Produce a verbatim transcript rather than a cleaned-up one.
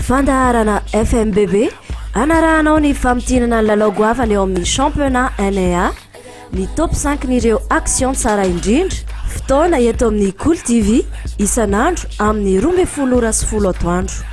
fandaharana F M B B anarahanao ny famtinana ny lalao goavana eo amin'ny championnat N A A ny top cinq n'ireo action tsara indrindra fotoana eto amin'ny Cool T V isan'andro amin'ny roa ambin'ny folo ora sy folo atoandro.